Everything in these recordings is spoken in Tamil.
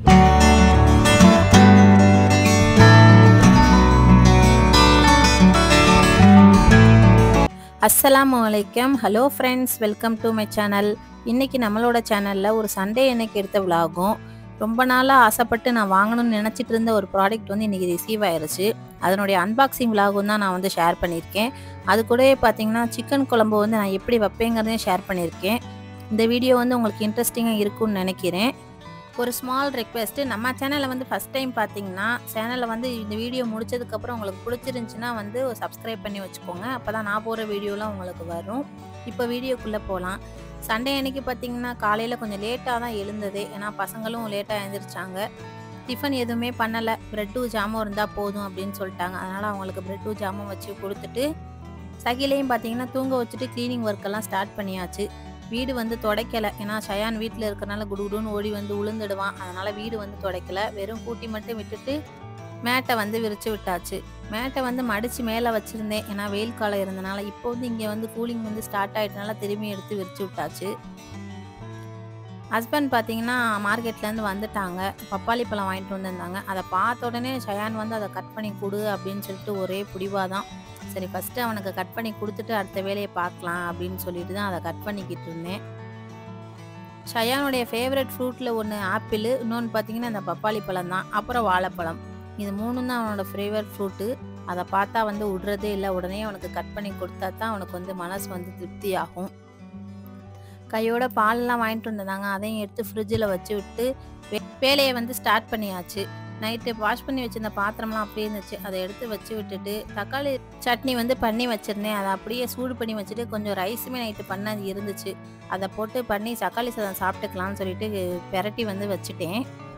அஸ்ஸலாமுஅலைக்கும். Hello friends, welcome to my channel. இன்றைக்கி நம்மளோட சேனலில் ஒரு சண்டே அன்னைக்கு எடுத்த விலாகும். ரொம்ப நாளாக ஆசைப்பட்டு நான் வாங்கணும்னு நினச்சிட்டு இருந்த ஒரு ப்ராடக்ட் வந்து இன்றைக்கி ரிசீவ் ஆயிடுச்சு. அதனுடைய அன்பாக்சிங் விலாகும் தான் நான் வந்து ஷேர் பண்ணியிருக்கேன். அது கூடவே பார்த்திங்கன்னா சிக்கன் குழம்பு வந்து நான் எப்படி வைப்பேங்கிறதையும் ஷேர் பண்ணியிருக்கேன். இந்த வீடியோ வந்து உங்களுக்கு இன்ட்ரெஸ்டிங்காக இருக்கும்னு நினைக்கிறேன். ஒரு ஸ்மால் ரெக்வெஸ்ட்டு, நம்ம சேனலை வந்து ஃபஸ்ட் டைம் பார்த்தீங்கன்னா சேனலை வந்து இந்த வீடியோ முடிச்சதுக்கப்புறம் உங்களுக்கு பிடிச்சிருந்துச்சின்னா வந்து சப்ஸ்கிரைப் பண்ணி வச்சுக்கோங்க. அப்போ தான் நான் போகிற வீடியோலாம் உங்களுக்கு வரும். இப்போ வீடியோக்குள்ளே போகலாம். சண்டே அன்னைக்கு பார்த்திங்கன்னா காலையில் கொஞ்சம் லேட்டாக தான் எழுந்ததே. ஏன்னா பசங்களும் லேட்டாக எழுந்திரிச்சாங்க. டிஃபன் எதுவுமே பண்ணலை. ப்ரெட்டும் ஜாமும் இருந்தால் போதும் அப்படின்னு சொல்லிட்டாங்க. அதனால் அவங்களுக்கு ப்ரெட்டும் ஜாமும் வச்சு கொடுத்துட்டு சகிலையும் பார்த்திங்கன்னா தூங்க வச்சுட்டு க்ளீனிங் ஒர்க்கெல்லாம் ஸ்டார்ட் பண்ணியாச்சு. வீடு வந்து துடைக்கலை. ஏன்னா ஷயான் வீட்டில் இருக்கிறனால குடுகுடுன்னு ஓடி வந்து உளுந்துடுவான். அதனால் வீடு வந்து துடைக்கலை. வெறும் கூட்டி மட்டும் விட்டுட்டு மேட்டை வந்து விரித்து விட்டாச்சு. மேட்டை வந்து மடித்து மேலே வச்சுருந்தேன். ஏன்னா வெயில் காலம் இருந்தனால. இப்போ வந்து இங்கே வந்து கூலிங் வந்து ஸ்டார்ட் ஆகிட்டனால திரும்பி எடுத்து விரித்து விட்டாச்சு. ஹஸ்பண்ட் பார்த்திங்கன்னா மார்க்கெட்லேருந்து வந்துட்டாங்க. பப்பாளி பழம் வாங்கிட்டு வந்திருந்தாங்க. அதை பார்த்த உடனே ஷயான் வந்து அதை கட் பண்ணி கொடு அப்படின்னு சொல்லிட்டு ஒரே பிடிவாக தான். சரி, ஃபஸ்ட்டு அவனுக்கு கட் பண்ணி கொடுத்துட்டு அடுத்த வேலையை பார்க்கலாம் அப்படின்னு சொல்லிட்டு தான் அதை கட் பண்ணிக்கிட்டு இருந்தேன். ஷயானுடைய ஃபேவரட் ஃப்ரூட்டில் ஒன்று ஆப்பிள், இன்னொன்று பார்த்திங்கன்னா இந்த பப்பாளி பழம் தான். அப்புறம் வாழைப்பழம். இது மூணும் தான் அவனோட ஃபேவரட் ஃப்ரூட்டு. அதை பார்த்தா வந்து விடுறதே இல்லை. உடனே அவனுக்கு கட் பண்ணி கொடுத்தா தான் அவனுக்கு வந்து மனசு வந்து திருப்தி ஆகும். கையோட பாலெலாம் வாங்கிட்டு வந்திருந்தாங்க. அதையும் எடுத்து ஃப்ரிட்ஜில் வச்சு விட்டு வேலையை வந்து ஸ்டார்ட் பண்ணியாச்சு. நைட்டு வாஷ் பண்ணி வச்சுருந்த பாத்திரம்லாம் அப்படியே இருந்துச்சு. அதை எடுத்து வச்சு விட்டுட்டு தக்காளி சட்னி வந்து பண்ணி வச்சுருந்தேன். அதை அப்படியே சூடு பண்ணி வச்சுட்டு கொஞ்சம் ரைஸுமே நைட்டு பண்ண இருந்துச்சு. அதை போட்டு பண்ணி தக்காளி சாதம் சாப்பிட்டுக்கலாம்னு சொல்லிட்டு பெரட்டி வந்து வச்சுட்டேன்.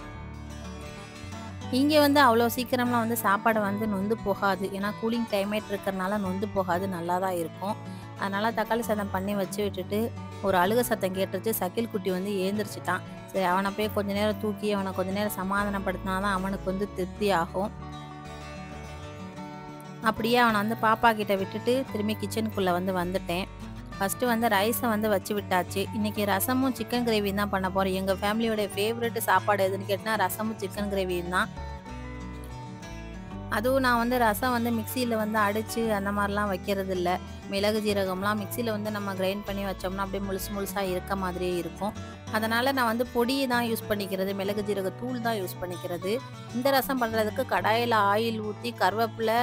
இங்கே வந்து அவ்வளோ சீக்கிரம்லாம் வந்து சாப்பாடு வந்து நொந்து போகாது. ஏன்னா கூலிங் கிளைமேட் இருக்கிறனால நொந்து போகாது, நல்லா தான் இருக்கும். அதனால் தக்காளி சாதம் பண்ணி வச்சு விட்டுட்டு ஒரு அழுக சத்தம் கேட்டுருச்சு. சகில் குட்டி வந்து ஏந்திரிச்சிட்டான். சரி, அவனை போய் கொஞ்ச நேரம் தூக்கி அவனை கொஞ்ச நேரம் சமாதானப்படுத்தினா தான் அவனுக்கு வந்து திருப்தி ஆகும். அப்படியே அவனை வந்து பாப்பா கிட்ட விட்டுட்டு திரும்பி கிச்சனுக்குள்ளே வந்து வந்துட்டேன். ஃபஸ்ட்டு வந்து ரைஸை வந்து வச்சு விட்டாச்சு. இன்றைக்கி ரசமும் சிக்கன் கிரேவியும் தான் பண்ண போகிறேன். எங்கள் ஃபேமிலியோடைய ஃபேவரெட்டு சாப்பாடு எதுன்னு கேட்டால் ரசமும் சிக்கன் கிரேவியும் தான். அதுவும் நான் வந்து ரசம் வந்து மிக்சியில் வந்து அடித்து அந்த மாதிரிலாம் வைக்கிறது இல்லை. மிளகு ஜீரகம்லாம் மிக்சியில் வந்து நம்ம கிரைண்ட் பண்ணி வச்சோம்னா அப்படியே முழுசாக இருக்க மாதிரியே இருக்கும். அதனால் நான் வந்து பொடியை தான் யூஸ் பண்ணிக்கிறது, மிளகு ஜீரக தூள் தான் யூஸ் பண்ணிக்கிறது. இந்த ரசம் பண்ணுறதுக்கு கடாயில் ஆயில் ஊற்றி கருவேப்பிலை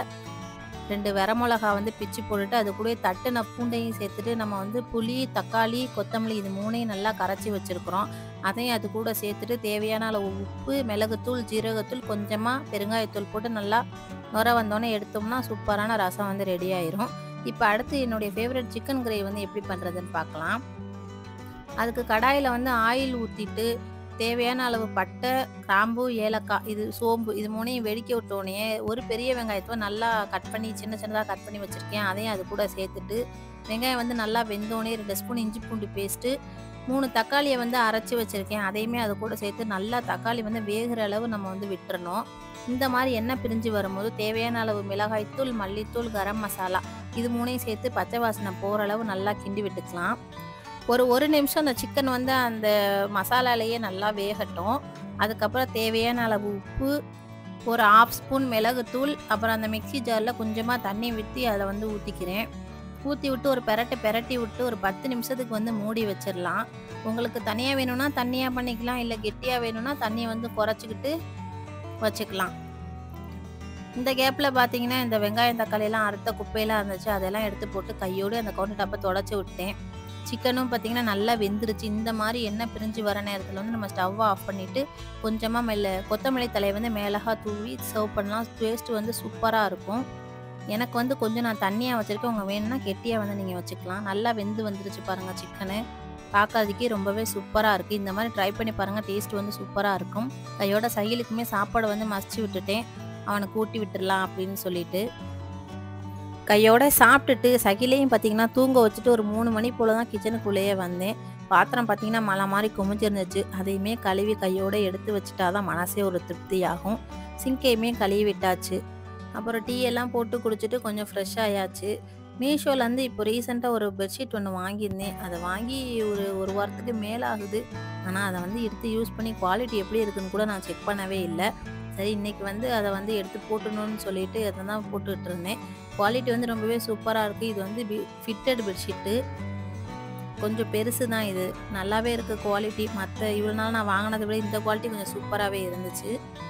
2 வரமிளகா வந்து பிச்சு போட்டுட்டு அது கூட தட்டுன பூண்டையும் சேர்த்துட்டு நம்ம வந்து புளி, தக்காளி, கொத்தமல்லி இது 3ஐயும் நல்லா கரைச்சி வச்சுருக்குறோம். அதையும் அது கூட சேர்த்துட்டு தேவையான அளவு உப்பு, மிளகுத்தூள், ஜீரகத்தூள், கொஞ்சமாக பெருங்காயத்தூள் போட்டு நல்லா நுர வந்தோடனே எடுத்தோம்னா சூப்பரான ரசம் வந்து ரெடி ஆயிரும். இப்போ அடுத்து என்னுடைய ஃபேவரட் சிக்கன் கிரேவி வந்து எப்படி பண்ணுறதுன்னு பார்க்கலாம். அதுக்கு கடாயில் வந்து ஆயில் ஊற்றிட்டு தேவையான அளவு பட்டை, கிராம்பு, ஏலக்காய், இது சோம்பு இது 3ஐயும் வெடிக்க விட்டோடனே ஒரு பெரிய வெங்காயத்தை நல்லா கட் பண்ணி சின்னதாக கட் பண்ணி வச்சுருக்கேன். அதையும் அது கூட சேர்த்துட்டு வெங்காயம் வந்து நல்லா வெந்தோடனே 2 ஸ்பூன் இஞ்சி பூண்டு பேஸ்ட்டு, 3 தக்காளியை வந்து அரைச்சி வச்சுருக்கேன். அதையுமே அது கூட சேர்த்து நல்லா தக்காளி வந்து வேகிற அளவு நம்ம வந்து விட்டுறணும். இந்த மாதிரி எண்ணெய் பிரிஞ்சு வரும்போது தேவையான அளவு மிளகாய்த்தூள், மல்லித்தூள், கரம் மசாலா இது 3ஐயும் சேர்த்து பச்சை வாசனை போகிற அளவு நல்லா கிண்டி விட்டுக்கலாம். ஒரு நிமிஷம் அந்த சிக்கன் வந்து அந்த மசாலாலேயே நல்லா வேகட்டும். அதுக்கப்புறம் தேவையான அளவு உப்பு, ஒரு 1/2 ஸ்பூன் மிளகுத்தூள், அப்புறம் அந்த மிக்ஸி ஜாரில் கொஞ்சமாக தண்ணி ஊற்றி அதை வந்து ஊற்றிக்கிறேன். ஊற்றி விட்டு ஒரு பெரட்டி விட்டு ஒரு 10 நிமிஷத்துக்கு வந்து மூடி வச்சிடலாம். உங்களுக்கு தனியாக வேணும்னா தண்ணியாக பண்ணிக்கலாம், இல்லை கெட்டியாக வேணும்னா தண்ணியை வந்து குறைச்சிக்கிட்டு வச்சுக்கலாம். இந்த கேப்பில் பார்த்தீங்கன்னா இந்த வெங்காயம் தக்காளியெல்லாம் அறுத்த குப்பையெல்லாம் இருந்துச்சு. அதெல்லாம் எடுத்து போட்டு கையோடு அந்த கவுண்டர் டாப்பை தொடச்சி விட்டேன். சிக்கனும் பார்த்திங்கன்னா நல்லா வெந்துருச்சு. இந்த மாதிரி எண்ணெய் பிரிஞ்சு வர நேரத்தில் வந்து நம்ம ஸ்டவ்வை ஆஃப் பண்ணிவிட்டு கொஞ்சமாக கொத்தமல்லி தலையை வந்து மேலகா தூவி சர்வ் பண்ணலாம். டேஸ்ட்டு வந்து சூப்பராக இருக்கும். எனக்கு வந்து கொஞ்சம் நான் தண்ணியாக வச்சுருக்கேன். உங்கள் வேணும்னா கெட்டியாக வந்து நீங்கள் வச்சுக்கலாம். நல்லா வெந்து வந்துருச்சு பாருங்கள் சிக்கனு. பார்க்கறதுக்கே ரொம்பவே சூப்பராக இருக்குது. இந்த மாதிரி ட்ரை பண்ணி பாருங்கள், டேஸ்ட் வந்து சூப்பராக இருக்கும். கையோட சகிலுக்குமே சாப்பாடு வந்து மசிச்சு விட்டுட்டேன். அவனுக்கு ஊட்டி விட்டுடலாம் அப்படின்னு சொல்லிட்டு கையோட சாப்பிட்டுட்டு சகிலையும் பார்த்திங்கன்னா தூங்க வச்சுட்டு ஒரு 3 மணி போல் தான் கிச்சனுக்குள்ளேயே வந்தேன். பாத்திரம் பார்த்திங்கன்னா மழை மாதிரி குமிஞ்சிருந்துச்சு. அதையுமே கழுவி கையோடு எடுத்து வச்சுட்டா தான் மனசே ஒரு திருப்தியாகும். சிங்கையுமே கழுவி விட்டாச்சு. அப்புறம் டீ எல்லாம் போட்டு குடிச்சிட்டு கொஞ்சம் ஃப்ரெஷ் ஆயாச்சு. மீஷோலேருந்து இப்போ ரீசெண்டாக ஒரு பெட்ஷீட் ஒன்று வாங்கியிருந்தேன். அதை வாங்கி ஒரு 1 வாரத்துக்கு மேலே ஆகுது. ஆனால் அதை வந்து எடுத்து யூஸ் பண்ணி குவாலிட்டி எப்படி இருக்குன்னு கூட நான் செக் பண்ணவே இல்லை. சரி இன்னைக்கு வந்து அதை வந்து எடுத்து போட்டுடணும்னு சொல்லிட்டு அதை தான் போட்டுட்டு இருந்தேன். குவாலிட்டி வந்து ரொம்பவே சூப்பராக இருக்குது. இது வந்து ஃபிட்டட் பெட்ஷீட்டு. கொஞ்சம் பெருசு தான் இது. நல்லாவே இருக்குது குவாலிட்டி. மற்ற இவ்வளோ நாள் நான் வாங்கினதை விட இந்த குவாலிட்டி கொஞ்சம் சூப்பராகவே இருந்துச்சு.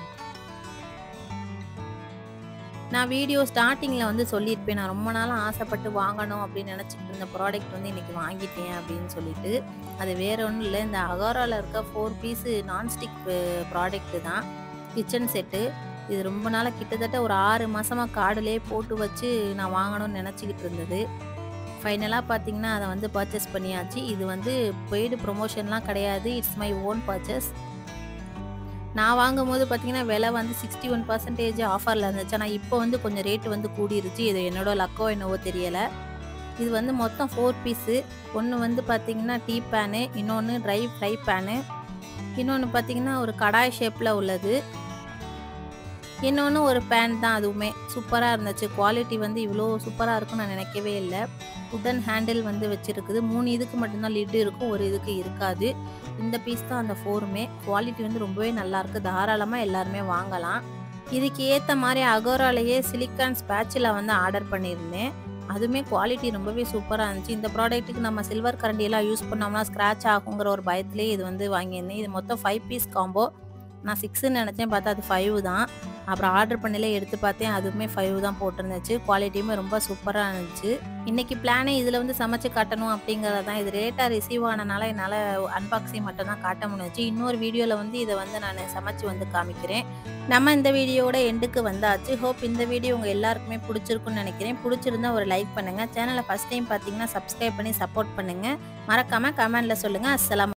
நான் வீடியோ ஸ்டார்ட்டிங்கில் வந்து சொல்லியிருப்பேன். நான் ரொம்ப நாளாக ஆசைப்பட்டு வாங்கணும் அப்படின்னு நினச்சிட்டு இருந்த ப்ராடக்ட் வந்து இன்றைக்கி வாங்கிட்டேன் அப்படின்னு சொல்லிட்டு. அது வேறு ஒன்றும் இல்லை. இந்த அகாராவில் இருக்க 4 பீஸு நான்ஸ்டிக் ப்ராடக்ட்டு தான். Kitchen set. இது ரொம்ப நாளாக கிட்டத்தட்ட ஒரு 6 மாதமாக கார்டுலேயே போட்டு வச்சு நான் வாங்கணும்னு நினச்சிக்கிட்டு இருந்தது. ஃபைனலாக பார்த்தீங்கன்னா அதை வந்து பர்ச்சேஸ் பண்ணியாச்சு. இது வந்து பெய்டு ப்ரொமோஷன்லாம் கிடையாது. It's my own purchase. நான் வாங்கும்போது பார்த்தீங்கன்னா விலை வந்து 61% ஆஃபரில் இருந்துச்சு. ஆனால் இப்போ வந்து கொஞ்சம் ரேட்டு வந்து கூடிருச்சு. இது என்னோட லக்கோ என்னவோ தெரியலை. இது வந்து மொத்தம் 4 பீஸு. ஒன்று வந்து பார்த்தீங்கன்னா டீ பேனு, இன்னொன்று ட்ரை ஃப்ரை பேனு, இன்னொன்று பார்த்தீங்கன்னா ஒரு கடாய் ஷேப்பில் உள்ளது, இன்னொன்று ஒரு பேன் தான். அதுவுமே சூப்பராக இருந்துச்சு. குவாலிட்டி வந்து இவ்வளோ சூப்பராக இருக்குன்னு நான் நினைக்கவே இல்லை. உடன் ஹேண்டில் வந்து வச்சுருக்குது. 3 இதுக்கு மட்டும்தான் லிட்டு இருக்கும், ஒரு இதுக்கு இருக்காது. இந்த பீஸ் தான் அந்த 4மே. குவாலிட்டி வந்து ரொம்பவே நல்லாயிருக்கு. தாராளமாக எல்லாருமே வாங்கலாம். இதுக்கு ஏற்ற மாதிரி அகோராலேயே சிலிக்கான் ஸ்பேட்சுலா வந்து ஆர்டர் பண்ணியிருந்தேன். அதுவுமே குவாலிட்டி ரொம்பவே சூப்பராக இருந்துச்சு. இந்த ப்ராடக்ட்டுக்கு நம்ம சில்வர் கரண்டியெல்லாம் யூஸ் பண்ணோம்னா ஸ்க்ராட்ச் ஆகுங்கிற ஒரு பயத்திலே இது வந்து வாங்கியிருந்தேன். இது மொத்தம் 5 பீஸ் காம்போ. நான் 6ன்னு நினச்சேன், பார்த்தா அது 5 தான். அப்புறம் ஆர்டர் பண்ணல எடுத்து பார்த்தேன், அதுவுமே 5 தான் போட்டிருந்துச்சு. குவாலிட்டியுமே ரொம்ப சூப்பராக இருந்துச்சு. இன்றைக்கி பிளானே இதில் வந்து சமைச்சு காட்டணும் அப்படிங்கிறது தான். இது லேட்டாக ரிசீவ் ஆனனால என்னால் அன்பாக்சிங் மட்டும் தான் காட்ட முடிஞ்சிச்சு. இன்னொரு வீடியோவில் வந்து இதை வந்து நான் சமைச்சு வந்து காமிக்கிறேன். நம்ம இந்த வீடியோவோட எண்டுக்கு வந்தாச்சு. ஹோப் இந்த வீடியோ உங்கள் எல்லாருக்குமே பிடிச்சிருக்குன்னு நினைக்கிறேன். பிடிச்சிருந்தா ஒரு லைக் பண்ணுங்கள். சேனலை ஃபஸ்ட் டைம் பார்த்தீங்கன்னா சப்ஸ்கிரைப் பண்ணி சப்போர்ட் பண்ணுங்கள். மறக்காமல் கமெண்டில் சொல்லுங்கள். அஸ்ஸலாம்.